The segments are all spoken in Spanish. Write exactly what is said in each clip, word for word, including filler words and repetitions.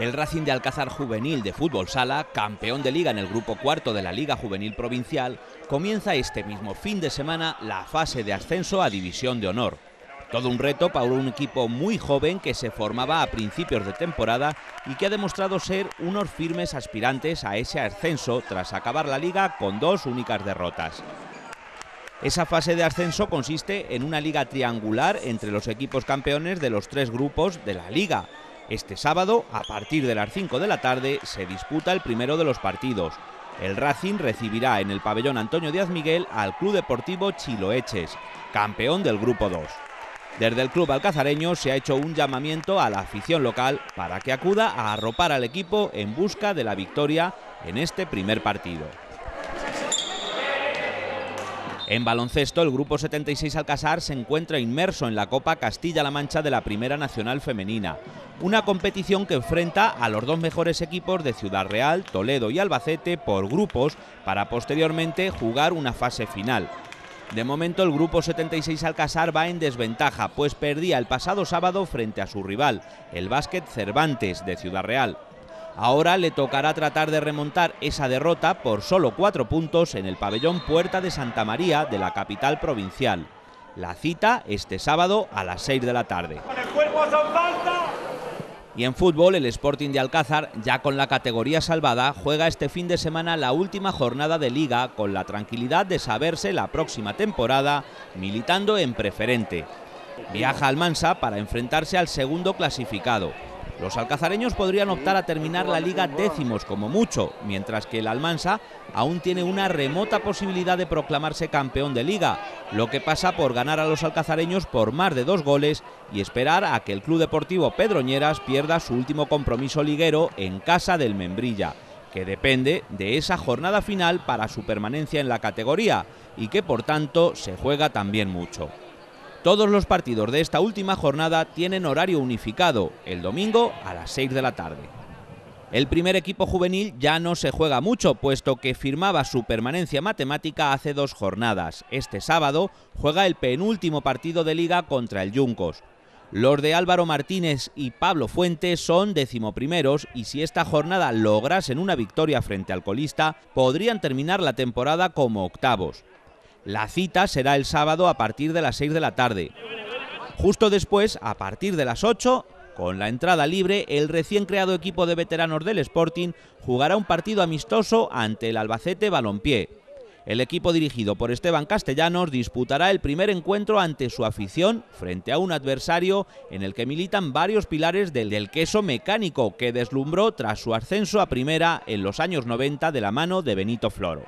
El Racing de Alcázar Juvenil de Fútbol Sala, campeón de liga en el grupo cuarto de la Liga Juvenil Provincial, comienza este mismo fin de semana la fase de ascenso a División de Honor. Todo un reto para un equipo muy joven que se formaba a principios de temporada y que ha demostrado ser unos firmes aspirantes a ese ascenso tras acabar la liga con dos únicas derrotas. Esa fase de ascenso consiste en una liga triangular entre los equipos campeones de los tres grupos de la liga. Este sábado, a partir de las cinco de la tarde, se disputa el primero de los partidos. El Racing recibirá en el pabellón Antonio Díaz Miguel al Club Deportivo Chiloeches, campeón del grupo dos. Desde el club alcazareño se ha hecho un llamamiento a la afición local para que acuda a arropar al equipo en busca de la victoria en este primer partido. En baloncesto, el grupo setenta y seis Alcázar se encuentra inmerso en la Copa Castilla-La Mancha de la Primera Nacional Femenina, una competición que enfrenta a los dos mejores equipos de Ciudad Real, Toledo y Albacete por grupos para posteriormente jugar una fase final. De momento el grupo setenta y seis Alcázar va en desventaja, pues perdía el pasado sábado frente a su rival, el Básquet Cervantes de Ciudad Real. Ahora le tocará tratar de remontar esa derrota por solo cuatro puntos en el pabellón Puerta de Santa María de la capital provincial. La cita este sábado a las seis de la tarde. Y en fútbol, el Sporting de Alcázar, ya con la categoría salvada, juega este fin de semana la última jornada de liga con la tranquilidad de saberse la próxima temporada militando en preferente. Viaja a Almansa para enfrentarse al segundo clasificado. Los alcazareños podrían optar a terminar la liga décimos como mucho, mientras que el Almansa aún tiene una remota posibilidad de proclamarse campeón de liga, lo que pasa por ganar a los alcazareños por más de dos goles y esperar a que el Club Deportivo Pedroñeras pierda su último compromiso liguero en casa del Membrilla, que depende de esa jornada final para su permanencia en la categoría y que por tanto se juega también mucho. Todos los partidos de esta última jornada tienen horario unificado, el domingo a las seis de la tarde. El primer equipo juvenil ya no se juega mucho, puesto que firmaba su permanencia matemática hace dos jornadas. Este sábado juega el penúltimo partido de liga contra el Yuncos. Los de Álvaro Martínez y Pablo Fuentes son decimoprimeros y si esta jornada lograsen una victoria frente al colista, podrían terminar la temporada como octavos. La cita será el sábado a partir de las seis de la tarde. Justo después, a partir de las ocho, con la entrada libre, el recién creado equipo de veteranos del Sporting jugará un partido amistoso ante el Albacete Balompié. El equipo dirigido por Esteban Castellanos disputará el primer encuentro ante su afición frente a un adversario en el que militan varios pilares del, del queso mecánico que deslumbró tras su ascenso a primera en los años noventa de la mano de Benito Floro.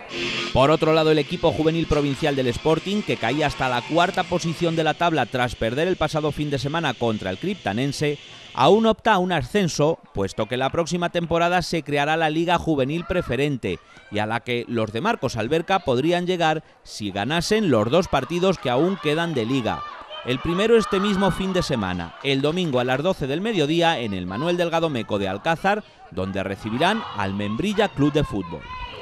Por otro lado, el equipo juvenil provincial del Sporting, que caía hasta la cuarta posición de la tabla tras perder el pasado fin de semana contra el Criptanense, aún opta a un ascenso, puesto que la próxima temporada se creará la Liga Juvenil Preferente y a la que los de Marcos Alberca podrían llegar si ganasen los dos partidos que aún quedan de liga. El primero este mismo fin de semana, el domingo a las doce del mediodía en el Manuel Delgado Meco de Alcázar, donde recibirán al Membrilla Club de Fútbol.